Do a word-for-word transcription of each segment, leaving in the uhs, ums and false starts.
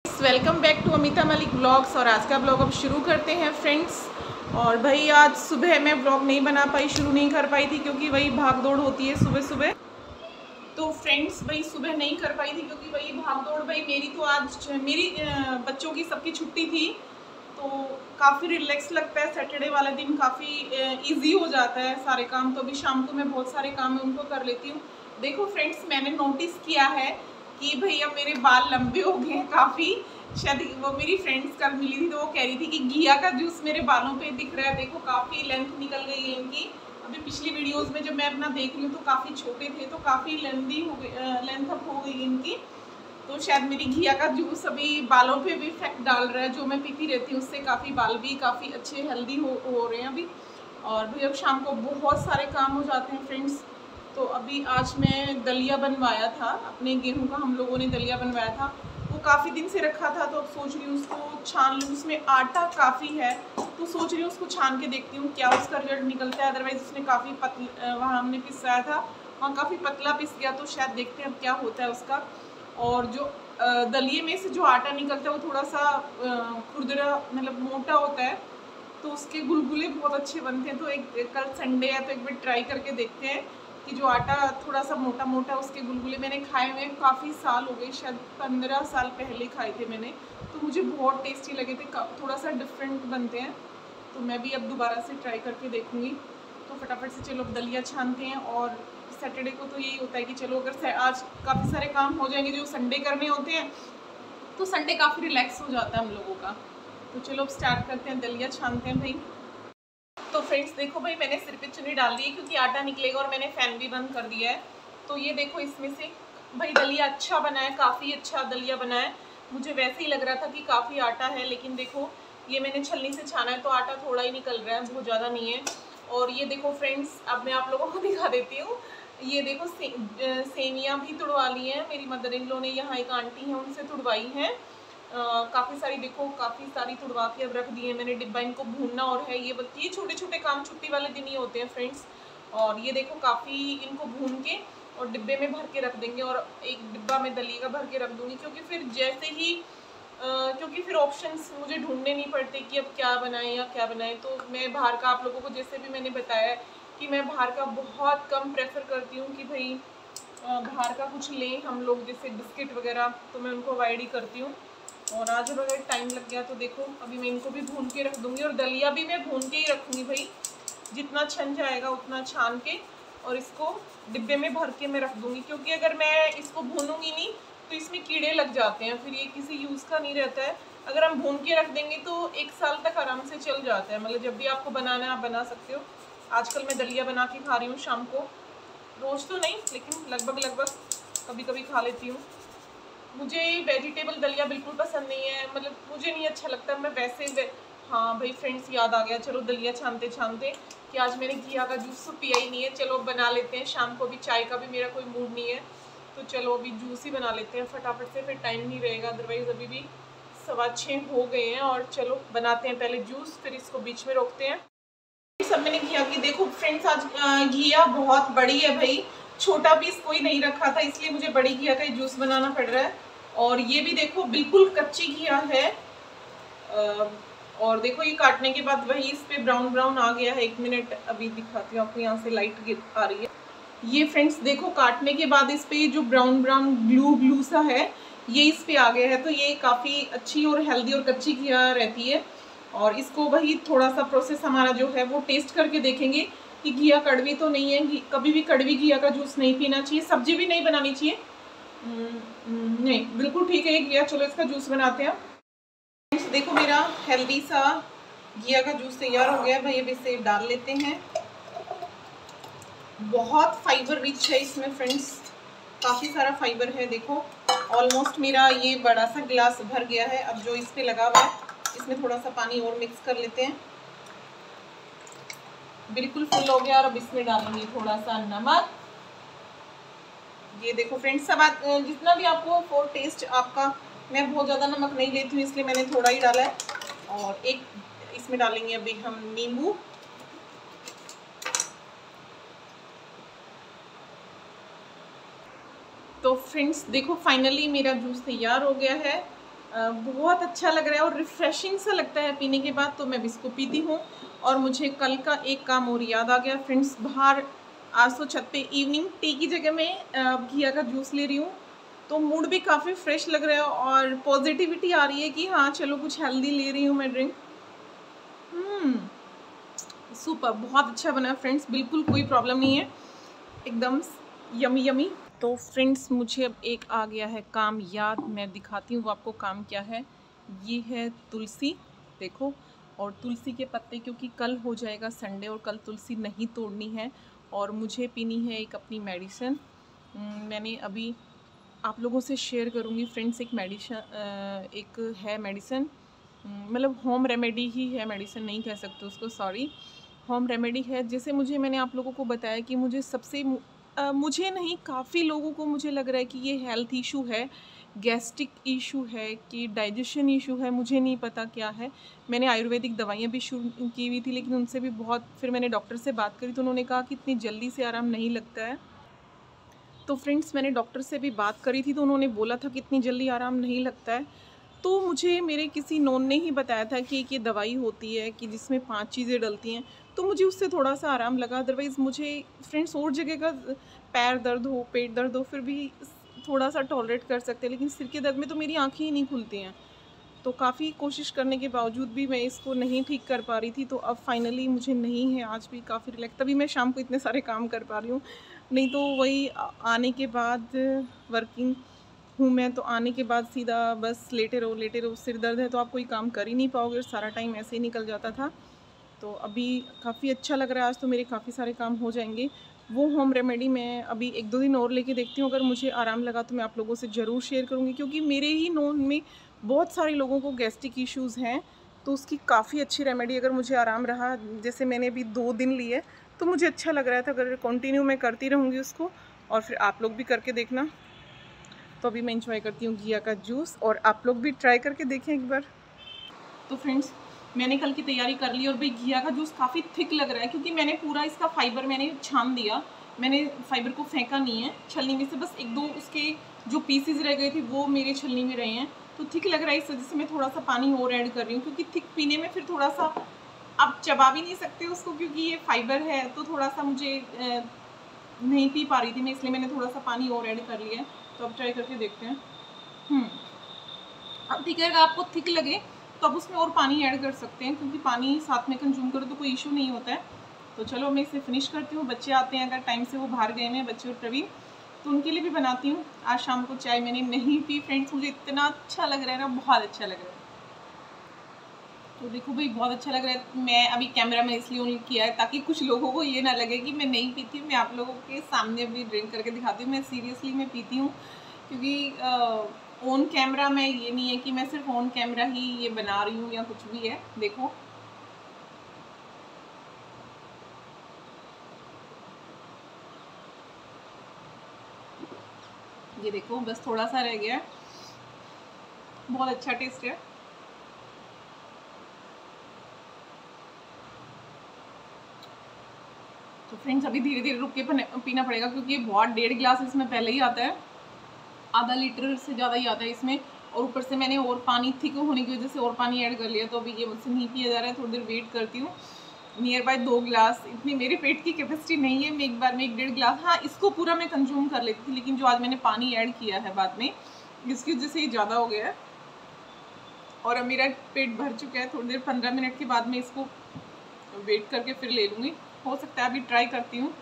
Welcome back to Amita Malik blogs. और आज का ब्लॉग अब शुरू करते हैं फ्रेंड्स। और भाई आज सुबह मैं ब्लॉग नहीं बना पाई, शुरू नहीं कर पाई थी क्योंकि वही भाग दौड़ होती है सुबह सुबह। तो फ्रेंड्स वही सुबह नहीं कर पाई थी क्योंकि वही भाग दौड़। भाई मेरी तो आज मेरी बच्चों की सबकी छुट्टी थी तो काफ़ी रिलैक्स लगता है। सैटरडे वाला दिन काफ़ी ईजी हो जाता है सारे काम। तो अभी शाम को मैं बहुत सारे काम उनको कर लेती हूँ। देखो फ्रेंड्स, मैंने नोटिस किया है कि भैया मेरे बाल लंबे हो गए हैं काफ़ी। शायद वो मेरी फ्रेंड्स कल मिली थी तो वो कह रही थी कि घिया का जूस मेरे बालों पे दिख रहा है। देखो काफ़ी लेंथ निकल गई है इनकी। अभी पिछली वीडियोस में जब मैं अपना देख रही हूँ तो काफ़ी छोटे थे तो काफ़ी लेंथी हो गई, लेंथ अप हो गई इनकी। तो शायद मेरी घिया का जूस अभी बालों पे भी इफेक्ट डाल रहा है। जो मैं पीती रहती हूँ उससे काफ़ी बाल भी काफ़ी अच्छे हेल्दी हो हो रहे हैं अभी। और भी अब शाम को बहुत सारे काम हो जाते हैं फ्रेंड्स। तो अभी आज मैं दलिया बनवाया था, अपने गेहूं का हम लोगों ने दलिया बनवाया था। वो काफ़ी दिन से रखा था तो अब सोच रही हूँ उसको छान लूँ। उसमें आटा काफ़ी है तो सोच रही हूँ उसको छान के देखती हूँ क्या उसका रिजल्ट निकलता है। अदरवाइज़ उसने काफ़ी पतला, वहाँ हमने पिसाया था वहाँ काफ़ी पतला पिस गया। तो शायद देखते हैं अब क्या होता है उसका। और जो दलिए में से जो आटा निकलता है वो थोड़ा सा खुरदरा मतलब मोटा होता है तो उसके गुलगुले बहुत अच्छे बनते हैं। तो एक कल संडे है तो एक बार ट्राई करके देखते हैं कि जो आटा थोड़ा सा मोटा मोटा उसके गुलगुले मैंने खाए हुए काफ़ी साल हो गए, शायद पंद्रह साल पहले खाए थे मैंने। तो मुझे बहुत टेस्टी लगे थे, थोड़ा सा डिफरेंट बनते हैं। तो मैं भी अब दोबारा से ट्राई करके देखूँगी। तो फटाफट से चलो अब दलिया छानते हैं। और सैटरडे को तो यही होता है कि चलो अगर आज काफ़ी सारे काम हो जाएंगे जो संडे करने होते हैं तो संडे काफ़ी रिलैक्स हो जाता है हम लोगों का। तो चलो अब स्टार्ट करते हैं, दलिया छानते हैं भाई। तो फ्रेंड्स देखो भाई, मैंने सिर पे चुन्नी डाल दी है क्योंकि आटा निकलेगा और मैंने फ़ैन भी बंद कर दिया है। तो ये देखो इसमें से भाई दलिया अच्छा बना है, काफ़ी अच्छा दलिया बना है। मुझे वैसे ही लग रहा था कि काफ़ी आटा है, लेकिन देखो ये मैंने छलनी से छाना है तो आटा थोड़ा ही निकल रहा है, बहुत ज़्यादा नहीं है। और ये देखो फ्रेंड्स, अब मैं आप लोगों को दिखा देती हूँ। ये देखो से, सेमियाँ भी तुड़वा ली हैं मेरी मदर इन लॉ ने, यहाँ एक आंटी हैं उनसे तुड़वाई हैं काफ़ी सारी। देखो काफ़ी सारी तुड़वा के अब रख दी है मैंने डिब्बा। इनको भूनना और है, ये बल्कि ये छोटे छोटे काम छुट्टी वाले दिन ही होते हैं फ्रेंड्स। और ये देखो काफ़ी इनको भून के और डिब्बे में भर के रख देंगे और एक डिब्बा में दलिया का भर के रख दूँगी क्योंकि फिर जैसे ही आ, क्योंकि फिर ऑप्शंस मुझे ढूंढने नहीं पड़ते कि अब क्या बनाएं या क्या बनाएं। तो मैं बाहर का, आप लोगों को जैसे भी मैंने बताया कि मैं बाहर का बहुत कम प्रेफर करती हूँ कि भाई बाहर का कुछ लें हम लोग, जैसे बिस्किट वगैरह, तो मैं उनको अवॉइड ही करती हूँ। और आज अब अगर टाइम लग गया तो देखो अभी मैं इनको भी भून के रख दूँगी। और दलिया भी मैं भून के ही रखूँगी भाई, जितना छन जाएगा उतना छान के और इसको डिब्बे में भर के मैं रख दूँगी। क्योंकि अगर मैं इसको भूनूंगी नहीं तो इसमें कीड़े लग जाते हैं, फिर ये किसी यूज़ का नहीं रहता है। अगर हम भून के रख देंगे तो एक साल तक आराम से चल जाता है, मतलब जब भी आपको बनाना है आप बना सकते हो। आजकल मैं दलिया बना के खा रही हूँ शाम को, रोज़ तो नहीं लेकिन लगभग लगभग कभी कभी खा लेती हूँ। मुझे वेजिटेबल दलिया बिल्कुल पसंद नहीं है, मतलब मुझे नहीं अच्छा लगता। मैं वैसे वे... हाँ भाई फ्रेंड्स, याद आ गया, चलो दलिया छानते छानते कि आज मैंने घिया का जूस तो पिया ही नहीं है। चलो बना लेते हैं, शाम को भी चाय का भी मेरा कोई मूड नहीं है तो चलो अभी जूस ही बना लेते हैं फटाफट से, फिर टाइम नहीं रहेगा। अदरवाइज़ अभी भी सवा छः हो गए हैं। और चलो बनाते हैं पहले जूस, फिर इसको बीच में रोकते हैं। सब मैंने घिया की, देखो फ्रेंड्स आज घिया बहुत बड़ी है भाई, छोटा पीस कोई नहीं रखा था इसलिए मुझे बड़ी घिया का जूस बनाना पड़ रहा है। और ये भी देखो बिल्कुल कच्ची घिया है। और देखो ये काटने के बाद वही इस पे ब्राउन ब्राउन आ गया है। एक मिनट अभी दिखाती हूँ आपको, यहाँ से लाइट गिर आ रही है। ये फ्रेंड्स देखो काटने के बाद इस पे जो ब्राउन ब्राउन ग्लू ग्लू सा है ये इस पे आ गया है। तो ये काफ़ी अच्छी और हेल्दी और कच्ची घिया रहती है। और इसको वही थोड़ा सा प्रोसेस हमारा जो है वो टेस्ट करके देखेंगे कि घिया कड़वी तो नहीं है। कभी भी कड़वी घिया का जूस नहीं पीना चाहिए, सब्जी भी नहीं बनानी चाहिए। नहीं बिल्कुल ठीक है ये घिया। चलो इसका जूस बनाते हैं। देखो मेरा हेल्दी सा घिया का जूस तैयार हो गया है भाई, अब इसे डाल लेते हैं। बहुत फाइबर रिच है इसमें फ्रेंड्स, काफ़ी सारा फाइबर है। देखो ऑलमोस्ट मेरा ये बड़ा सा गिलास भर गया है। अब जो इस पे लगा हुआ है इसमें थोड़ा सा पानी और मिक्स कर लेते हैं। बिल्कुल फुल हो गया और अब इसमें डालेंगे थोड़ा सा नमक। ये देखो फ्रेंड्स, सब जितना भी आपको फॉर टेस्ट आपका, मैं बहुत ज़्यादा नमक नहीं लेती हूँ इसलिए मैंने थोड़ा ही डाला है। और एक इसमें डालेंगे अभी हम नींबू। तो फ्रेंड्स देखो फाइनली मेरा जूस तैयार हो गया है। बहुत अच्छा लग रहा है और रिफ़्रेशिंग सा लगता है पीने के बाद, तो मैं भी इसको पीती हूँ। और मुझे कल का एक काम और याद आ गया फ्रेंड्स, बाहर आज तो छत पे इवनिंग टी की जगह मैं घिया का जूस ले रही हूँ, तो मूड भी काफ़ी फ्रेश लग रहा है और पॉजिटिविटी आ रही है कि हाँ चलो कुछ हेल्दी ले रही हूँ मैं ड्रिंक। हम्म सुपर, बहुत अच्छा बना फ्रेंड्स, बिल्कुल कोई प्रॉब्लम नहीं है, एकदम यमी यमी। तो फ्रेंड्स मुझे अब एक आ गया है काम याद, मैं दिखाती हूँ आपको काम क्या है। ये है तुलसी, देखो, और तुलसी के पत्ते, क्योंकि कल हो जाएगा संडे और कल तुलसी नहीं तोड़नी है और मुझे पीनी है एक अपनी मेडिसिन। मैंने अभी आप लोगों से शेयर करूँगी फ्रेंड्स, एक मेडिसिन, एक है मेडिसिन, मतलब होम रेमेडी ही है, मेडिसिन नहीं कह सकते उसको, सॉरी, होम रेमेडी है। जैसे मुझे, मैंने आप लोगों को बताया कि मुझे सबसे Uh, मुझे नहीं, काफ़ी लोगों को मुझे लग रहा है कि ये हेल्थ इशू है, गैस्ट्रिक इशू है कि डाइजेशन इशू है, मुझे नहीं पता क्या है। मैंने आयुर्वेदिक दवाइयाँ भी शुरू की हुई थी, लेकिन उनसे भी बहुत, फिर मैंने डॉक्टर से बात करी तो उन्होंने कहा कि इतनी जल्दी से आराम नहीं लगता है। तो फ्रेंड्स मैंने डॉक्टर से भी बात करी थी तो उन्होंने बोला था कि इतनी जल्दी आराम नहीं लगता है। तो मुझे मेरे किसी नोन ने ही बताया था कि एक ये दवाई होती है कि जिसमें पांच चीज़ें डलती हैं, तो मुझे उससे थोड़ा सा आराम लगा। अदरवाइज़ मुझे फ्रेंड्स और जगह का, पैर दर्द हो, पेट दर्द हो, फिर भी थोड़ा सा टॉलरेट कर सकते हैं, लेकिन सिर के दर्द में तो मेरी आँखें ही नहीं खुलती हैं। तो काफ़ी कोशिश करने के बावजूद भी मैं इसको नहीं ठीक कर पा रही थी, तो अब फाइनली मुझे नहीं है, आज भी काफ़ी रिलैक्स, तभी मैं शाम को इतने सारे काम कर पा रही हूँ। नहीं तो वही आने के बाद, वर्किंग हूँ मैं, तो आने के बाद सीधा बस लेटे रहो लेटे रहो, सिर दर्द है तो आप कोई काम कर ही नहीं पाओगे, सारा टाइम ऐसे ही निकल जाता था। तो अभी काफ़ी अच्छा लग रहा है, आज तो मेरे काफ़ी सारे काम हो जाएंगे। वो होम रेमेडी मैं अभी एक दो दिन और लेके देखती हूँ, अगर मुझे आराम लगा तो मैं आप लोगों से ज़रूर शेयर करूँगी, क्योंकि मेरे ही नोन में बहुत सारे लोगों को गैस्ट्रिक इश्यूज़ हैं, तो उसकी काफ़ी अच्छी रेमेडी, अगर मुझे आराम रहा, जैसे मैंने अभी दो दिन लिए, तो मुझे अच्छा लग रहा था। अगर कंटिन्यू मैं करती रहूँगी उसको, और फिर आप लोग भी करके देखना। तो अभी मैं इंजॉय करती हूँ घिया का जूस, और आप लोग भी ट्राई करके देखें एक बार। तो फ्रेंड्स मैंने कल की तैयारी कर ली, और भाई घिया का जूस काफ़ी थिक लग रहा है, क्योंकि मैंने पूरा इसका फाइबर मैंने छान दिया, मैंने फाइबर को फेंका नहीं है छलनी में से, बस एक दो उसके जो पीसेज रह गए थे वो मेरे छलनी में रहे हैं। तो थिक लग रहा है, इस वजह से मैं थोड़ा सा पानी और ऐड कर रही हूँ, क्योंकि थिक पीने में फिर थोड़ा सा आप चबा भी नहीं सकते उसको, क्योंकि ये फाइबर है, तो थोड़ा सा मुझे नहीं पी पा रही थी मैं, इसलिए मैंने थोड़ा सा पानी और ऐड कर लिया है। तो अब ट्राई करके देखते हैं। हम्म अब ठीक है, अगर आपको थिक लगे तो आप उसमें और पानी ऐड कर सकते हैं, क्योंकि पानी साथ में कंज्यूम करो तो कोई इशू नहीं होता है। तो चलो मैं इसे फिनिश करती हूँ। बच्चे आते हैं अगर टाइम से, वो बाहर गए हैं बच्चे और प्रवीण, तो उनके लिए भी बनाती हूँ। आज शाम को चाय मैंने नहीं पी फ्रेंड्स, मुझे इतना अच्छा लग रहा है ना, बहुत अच्छा लग रहा है। तो देखो भाई बहुत अच्छा लग रहा है। मैं अभी कैमरा में इसलिए ऑन किया है ताकि कुछ लोगों को ये ना लगे कि मैं नहीं पीती हूँ, मैं आप लोगों के सामने भी ड्रिंक करके दिखाती हूँ। मैं सीरियसली मैं पीती हूँ, क्योंकि ऑन कैमरा में ये नहीं है कि मैं सिर्फ ऑन कैमरा ही ये बना रही हूँ या कुछ भी है। देखो ये देखो, बस थोड़ा सा रह गया है, बहुत अच्छा टेस्ट है। तो फ्रेंड्स अभी धीरे धीरे रुक के पीना पड़ेगा, क्योंकि बहुत डेढ़ गिलास इसमें पहले ही आता है, आधा लीटर से ज़्यादा ही आता है इसमें, और ऊपर से मैंने और पानी थिक होने की वजह से और पानी ऐड कर लिया। तो अभी ये मुझसे नहीं पिया जा रहा है, थोड़ी देर वेट करती हूँ। नियर बाय दो गिलास, इतनी मेरे पेट की कैपेसिटी नहीं है, मैं एक बार में एक डेढ़ गिलास, हाँ इसको पूरा मैं कंज्यूम कर लेती थी, लेकिन जो आज मैंने पानी ऐड किया है बाद में, इसकी वजह से ये ज़्यादा हो गया है। और अब मेरा पेट भर चुका है, थोड़ी देर पंद्रह मिनट के बाद मैं इसको वेट करके फिर ले लूँगी, हो सकता है अभी ट्राई करती हूँ।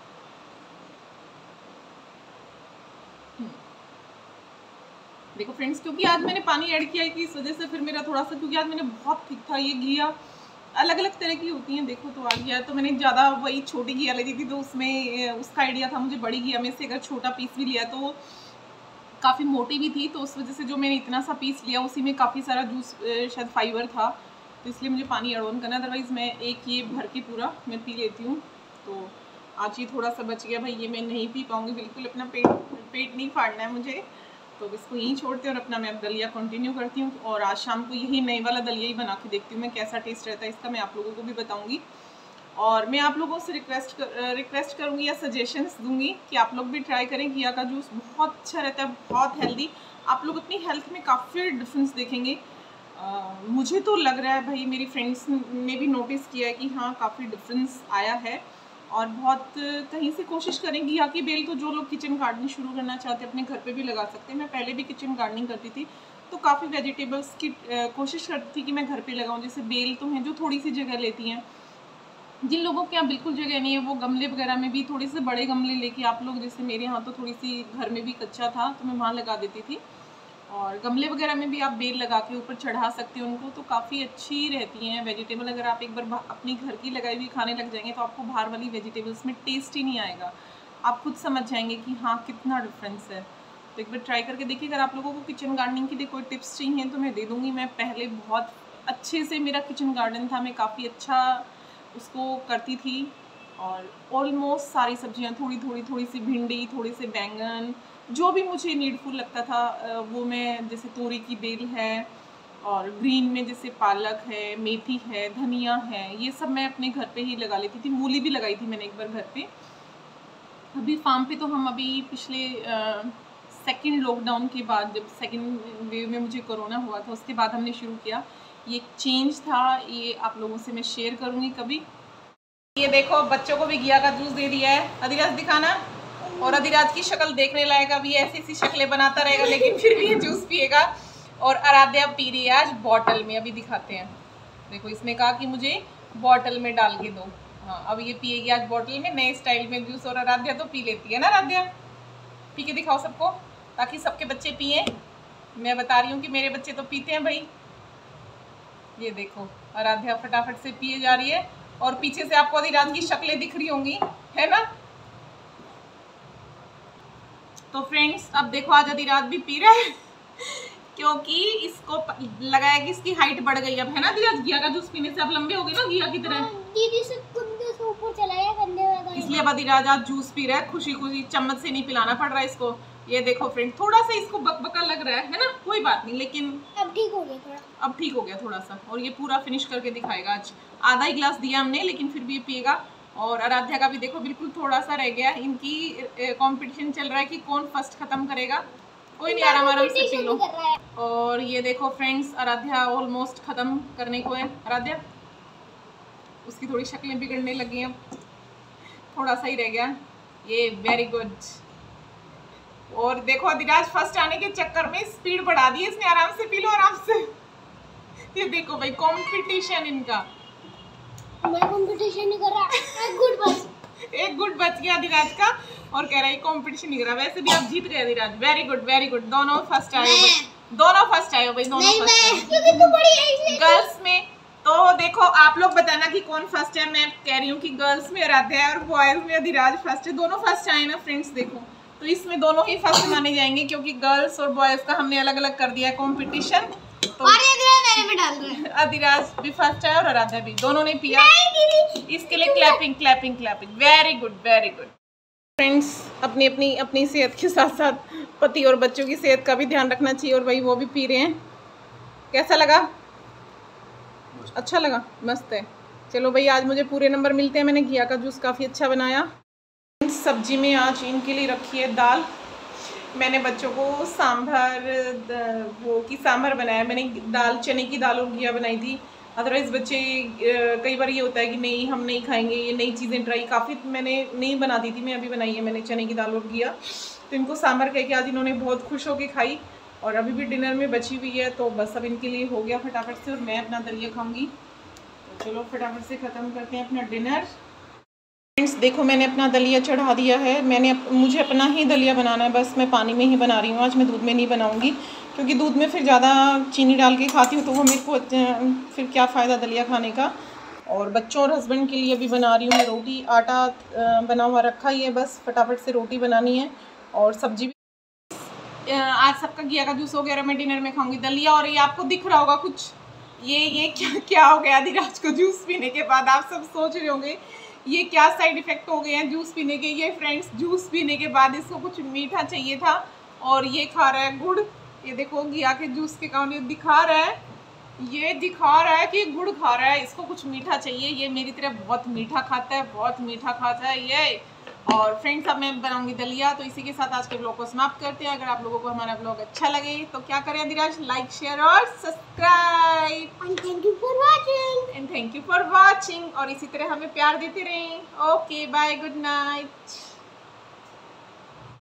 देखो फ्रेंड्स, क्योंकि आज मैंने पानी ऐड किया है कि इस वजह से फिर मेरा थोड़ा सा, क्योंकि आज मैंने बहुत थिक था, ये घिया अलग अलग तरह की होती हैं, देखो तो आ गया। तो मैंने ज़्यादा वही छोटी घिया ली थी, तो उसमें उसका आइडिया था मुझे बड़ी घिया में से अगर छोटा पीस भी लिया तो काफ़ी मोटी भी थी, तो उस वजह से जो मैंने इतना सा पीस लिया उसी में काफ़ी सारा जूस शायद फाइबर था, तो इसलिए मुझे पानी ऐड ऑन करना। अदरवाइज़ मैं एक ये भर के पूरा मैं पी लेती हूँ। तो आज ये थोड़ा सा बच गया भाई, ये मैं नहीं पी पाऊँगी बिल्कुल, अपना पेट पेट नहीं फाड़ना है मुझे, तो इसको यहीं छोड़ते हैं और अपना मैं अब दलिया कंटिन्यू करती हूँ। और आज शाम को यही नई वाला दलिया ही बना के देखती हूँ मैं, कैसा टेस्ट रहता है इसका, मैं आप लोगों को भी बताऊँगी। और मैं आप लोगों से रिक्वेस्ट कर, रिक्वेस्ट करूँगी या सजेशंस दूँगी कि आप लोग भी ट्राई करें। घिया का जूस बहुत अच्छा रहता है, बहुत हेल्दी, आप लोग अपनी हेल्थ में काफ़ी डिफरेंस देखेंगे। Uh, मुझे तो लग रहा है भाई, मेरी फ्रेंड्स ने भी नोटिस किया है कि हाँ काफ़ी डिफरेंस आया है। और बहुत कहीं से कोशिश करें घिया की बेल तो जो लोग किचन गार्डनिंग शुरू करना चाहते हैं अपने घर पे भी लगा सकते हैं। मैं पहले भी किचन गार्डनिंग करती थी तो काफ़ी वेजिटेबल्स की कोशिश करती थी कि मैं घर पे लगाऊं। जैसे बेल तो हैं जो थोड़ी सी जगह लेती हैं, जिन लोगों के यहाँ बिल्कुल जगह नहीं है वो गमले वगैरह में भी थोड़े से बड़े गमले लेके आप लोग, जैसे मेरे यहाँ तो थोड़ी सी घर में भी कच्चा था तो मैं वहाँ लगा देती थी। और गमले वगैरह में भी आप बेल लगा के ऊपर चढ़ा सकते हैं उनको, तो काफ़ी अच्छी रहती हैं वेजिटेबल। अगर आप एक बार अपनी घर की लगाई हुई खाने लग जाएंगे तो आपको बाहर वाली वेजिटेबल्स में टेस्ट ही नहीं आएगा, आप खुद समझ जाएंगे कि हाँ कितना डिफरेंस है। तो एक बार ट्राई करके देखिए। अगर आप लोगों को किचन गार्डनिंग के लिए कोई टिप्स चाहिए तो मैं दे दूँगी। मैं पहले बहुत अच्छे से मेरा किचन गार्डन था, मैं काफ़ी अच्छा उसको करती थी और ऑलमोस्ट सारी सब्जियाँ, थोड़ी थोड़ी थोड़ी सी भिंडी, थोड़े से बैंगन, जो भी मुझे नीडफुल लगता था वो मैं, जैसे तोरी की बेल है और ग्रीन में जैसे पालक है, मेथी है, धनिया है, ये सब मैं अपने घर पे ही लगा लेती थी। मूली भी लगाई थी मैंने एक बार घर पे। अभी फार्म पे तो हम अभी पिछले सेकंड लॉकडाउन के बाद, जब सेकंड वेव में मुझे कोरोना हुआ था उसके बाद हमने शुरू किया। ये चेंज था, ये आप लोगों से मैं शेयर करूँगी कभी। ये देखो बच्चों को भी घिया का जूस दे दिया है। अधिराज दिखाना। और अधिराज की शक्ल देखने लायक, अभी ऐसी ऐसी शक्लें बनाता रहेगा लेकिन फिर भी ये जूस पिएगा। और आराध्या पी रही है आज बॉटल में, अभी दिखाते हैं। देखो इसने कहा कि मुझे बॉटल में डाल के दो। हाँ अब ये पिएगी आज बॉटल में, नए स्टाइल में जूस। और आराध्या तो पी लेती है ना, आराध्या पी के दिखाओ सबको ताकि सबके बच्चे पिए। मैं बता रही हूँ कि मेरे बच्चे तो पीते हैं भाई। ये देखो आराध्या फटाफट से पिए जा रही है और पीछे से आपको अधिराज की शक्लें दिख रही होंगी, है ना। तो फ्रेंड्स अब देखो आज अधिराज भी पी रहा है क्योंकि इसको लगाया कि इसकी हाइट बढ़ गई अब, है ना अधिराज। घिया का जूस पीने से अब लंबे हो गए ना घिया की तरह। दीदी से कुंदे से ऊपर चला गया कंधे में, इसलिए अब अधिराज आज जूस पी रहा है खुशी खुशी, चम्मच से नहीं पिलाना पड़ रहा है इसको। ये देखो फ्रेंड, थोड़ा सा इसको बकबका लग रहा है है ना, कोई बात नहीं, लेकिन अब ठीक हो गया थोड़ा, अब ठीक हो गया थोड़ा सा। और ये पूरा फिनिश करके दिखाएगा आज। आधा ही गिलास दिया हमने लेकिन फिर भी ये पिएगा। और आराध्या का भी देखो बिल्कुल थोड़ा सा रह गया। इनकी कंपटीशन चल रहा है कि कौन फर्स्ट खत्म करेगा। कोई नहीं, आराम आराम से पी लो। और ये देखो फ्रेंड्स आराध्या ऑलमोस्ट खत्म करने को है। आराध्या उसकी थोड़ी शक्लें बिगड़ने लगी हैं, थोड़ा सा ही रह गया ये। Very good. और देखो अधिराज फर्स्ट आने के चक्कर में स्पीड बढ़ा दी इसने। आराम से पी लो, आराम से। ये देखो भाई कंपटीशन इनका। मैं कंपटीशन नहीं कर रहा, एक गुड बच एक गुड बच गया अधिराज का और कह रहा है कंपटीशन नहीं कर रहा। वैसे भी आप जीत गए Adhiraj. Very good very good, दोनों फर्स्ट आए हो, दोनों फर्स्ट आए हो भाई, दोनों फर्स्ट आए क्योंकि तू बड़ी है इसलिए। गर्ल्स में तो देखो आप लोग बताना कि कौन फर्स्ट है। मैं कह रही हूँ कि गर्ल्स में आराध्या है और बॉयज में अधिराज फर्स्ट है। दोनों फर्स्ट आए ना फ्रेंड्स। देखो तो इसमें दोनों ही फर्स्ट माने जाएंगे क्योंकि गर्ल्स और बॉयज का हमने अलग अलग कर दिया है कॉम्पिटिशन। तो मेरे में डाल रहे हैं। अधिराज भी फर्स्ट है और आराध्या भी, दोनों ने पिया। इसके लिए clapping clapping clapping. Very good very good. Friends अपनी अपनी अपनी सेहत के साथ साथ पति और बच्चों की सेहत का भी ध्यान रखना चाहिए और भाई वो भी पी रहे हैं। कैसा लगा? अच्छा लगा, मस्त है। चलो भाई आज मुझे पूरे नंबर मिलते हैं। मैंने घिया का जूस काफ़ी अच्छा बनाया। सब्जी में आज इनके लिए रखी है दाल। मैंने बच्चों को सांभर, वो की सांभर बनाया। मैंने दाल, चने की दाल और घिया बनाई थी। अदरवाइज़ बच्चे कई बार ये होता है कि नहीं हम नहीं खाएंगे, ये नई चीज़ें ट्राई काफ़ी मैंने नहीं बनाती थी, मैं अभी बनाई है मैंने चने की दाल और घिया। तो इनको सांभर कह के आज इन्होंने बहुत खुश होकर खाई और अभी भी डिनर में बची हुई है। तो बस अब इनके लिए हो गया फटाफट से और मैं अपना दलिया खाऊँगी। तो चलो फटाफट से ख़त्म करते हैं अपना डिनर। फ्रेंड्स देखो मैंने अपना दलिया चढ़ा दिया है। मैंने अप, मुझे अपना ही दलिया बनाना है, बस मैं पानी में ही बना रही हूँ आज। मैं दूध में नहीं बनाऊँगी क्योंकि दूध में फिर ज़्यादा चीनी डाल के खाती हूँ तो वो मेरे को फिर क्या फ़ायदा दलिया खाने का। और बच्चों और हस्बैंड के लिए भी बना रही हूँ मैं रोटी। आटा बना हुआ रखा ही है, बस फटाफट से रोटी बनानी है और सब्जी भी। आज सबका घिया का जूस हो गया और मैं डिनर में खाऊँगी दलिया। और ये आपको दिख रहा होगा कुछ, ये ये क्या क्या हो गया अधिराज को जूस पीने के बाद। आप सब सोच रहे होंगे ये क्या साइड इफ़ेक्ट हो गए हैं जूस पीने के। ये फ्रेंड्स जूस पीने के बाद इसको कुछ मीठा चाहिए था और ये खा रहा है गुड़। ये देखो घिया के जूस के कारण ये दिखा रहा है, ये दिखा रहा है कि गुड़ खा रहा है, इसको कुछ मीठा चाहिए। ये मेरी तरह बहुत मीठा खाता है, बहुत मीठा खाता है ये। और फ्रेंड्स अब मैं बनाऊंगी दलिया, तो इसी के साथ आज के ब्लॉग को समाप्त करते हैं। अगर आप लोगों को हमारा ब्लॉग अच्छा लगे तो क्या करें अधिराज, लाइक शेयर और subscribe. And thank you for watching and thank you for watching और इसी तरह हमें प्यार देते रहें। Okay bye, good night.